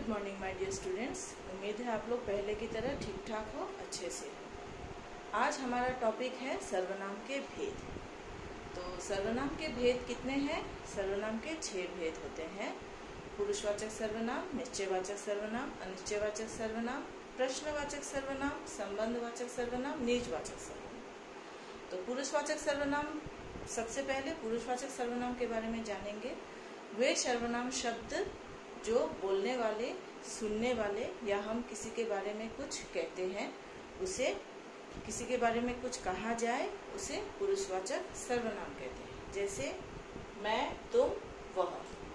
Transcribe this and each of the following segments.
Good morning my dear students. उम्मीद है आप लोग पहले की तरह ठीक ठाक हो, अच्छे से हो। आज हमारा टॉपिक है सर्वनाम के भेद। तो सर्वनाम के भेद कितने हैं? सर्वनाम के 6 भेद होते हैं। पुरुषवाचक सर्वनाम, निश्चयवाचक सर्वनाम, अनिश्चयवाचक सर्वनाम, प्रश्नवाचक सर्वनाम, संबंधवाचक सर्वनाम, निजवाचक सर्वनाम। तो पुरुषवाचक सर्वनाम, सबसे पहले पुरुषवाचक सर्वनाम के बारे में जानेंगे। वे सर्वनाम शब्द जो बोलने वाले, सुनने वाले या हम किसी के बारे में कुछ कहते हैं, उसे किसी के बारे में कुछ कहा जाए, उसे पुरुषवाचक सर्वनाम कहते हैं। जैसे मैं, तुम, वह।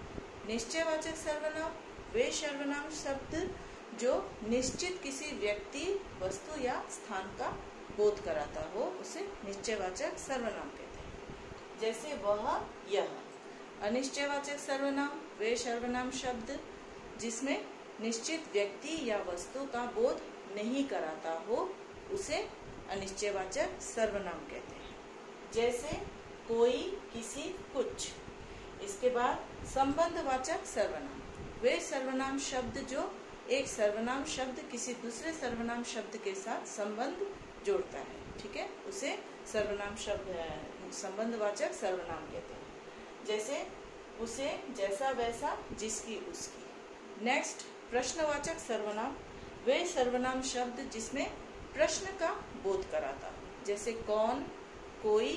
निश्चयवाचक सर्वनाम, वे सर्वनाम शब्द जो निश्चित किसी व्यक्ति, वस्तु या स्थान का बोध कराता हो, उसे निश्चयवाचक सर्वनाम कहते हैं। जैसे वह, यह। अनिश्चयवाचक सर्वनाम, वे सर्वनाम शब्द जिसमें निश्चित व्यक्ति या वस्तु का बोध नहीं कराता हो, उसे अनिश्चयवाचक सर्वनाम कहते हैं। जैसे कोई, किसी, कुछ। इसके बाद संबंधवाचक सर्वनाम, वे सर्वनाम शब्द जो एक सर्वनाम शब्द किसी दूसरे सर्वनाम शब्द के साथ संबंध जोड़ता है, ठीक है, उसे सर्वनाम शब्द संबंधवाचक सर्वनाम कहते हैं। जैसे उसे, जैसा वैसा, जिसकी उसकी। नेक्स्ट, प्रश्नवाचक सर्वनाम, वे सर्वनाम शब्द जिसमें प्रश्न का बोध कराता हो। जैसे कौन, कोई,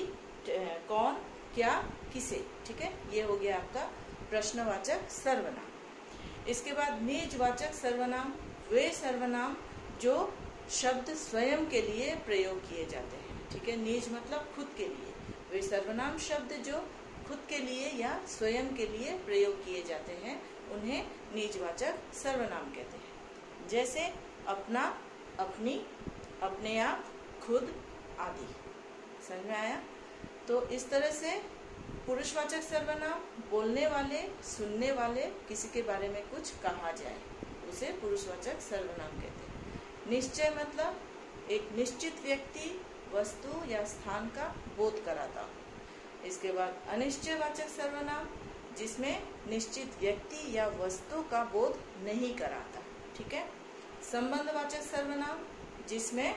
कौन, क्या, किसे, ठीक है, ये हो गया आपका प्रश्नवाचक सर्वनाम। इसके बाद निजवाचक सर्वनाम, वे सर्वनाम जो शब्द स्वयं के लिए प्रयोग किए जाते हैं, ठीक है, निज मतलब खुद के लिए। वे सर्वनाम शब्द जो खुद के लिए या स्वयं के लिए प्रयोग किए जाते हैं, उन्हें निजवाचक सर्वनाम कहते हैं। जैसे अपना, अपनी, अपने आप, खुद आदि। समझ में आया? तो इस तरह से पुरुषवाचक सर्वनाम बोलने वाले, सुनने वाले, किसी के बारे में कुछ कहा जाए, उसे पुरुषवाचक सर्वनाम कहते हैं। निश्चय मतलब एक निश्चित व्यक्ति, वस्तु या स्थान का बोध कराता हो। इसके बाद अनिश्चयवाचक सर्वनाम जिसमें निश्चित व्यक्ति या वस्तु का बोध नहीं कराता, ठीक है। संबंधवाचक सर्वनाम जिसमें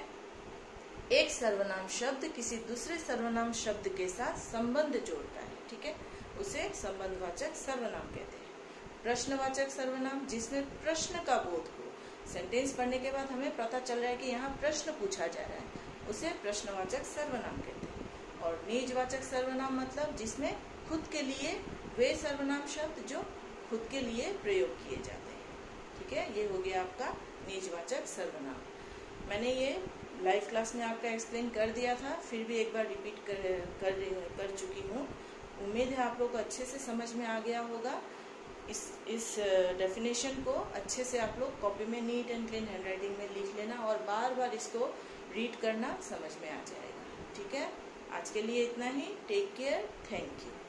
एक सर्वनाम शब्द किसी दूसरे सर्वनाम शब्द के साथ संबंध जोड़ता है, ठीक है, उसे संबंधवाचक सर्वनाम कहते हैं। प्रश्नवाचक सर्वनाम जिसमें प्रश्न का बोध हो, सेंटेंस पढ़ने के बाद हमें पता चल रहा है कि यहाँ प्रश्न पूछा जा रहा है, उसे प्रश्नवाचक सर्वनाम कहते हैं। और निजवाचक सर्वनाम मतलब जिसमें खुद के लिए, वे सर्वनाम शब्द जो खुद के लिए प्रयोग किए जाते हैं, ठीक है, ये हो गया आपका निजवाचक सर्वनाम। मैंने ये लाइव क्लास में आपका एक्सप्लेन कर दिया था, फिर भी एक बार रिपीट कर चुकी हूँ। उम्मीद है आप लोग को अच्छे से समझ में आ गया होगा। इस डेफिनेशन को अच्छे से आप लोग कॉपी में नीट एंड क्लीन हैंडराइटिंग में लिख लेना और बार बार इसको रीड करना, समझ में आ जाएगा, ठीक है। आज के लिए इतना ही। Take care, thank you.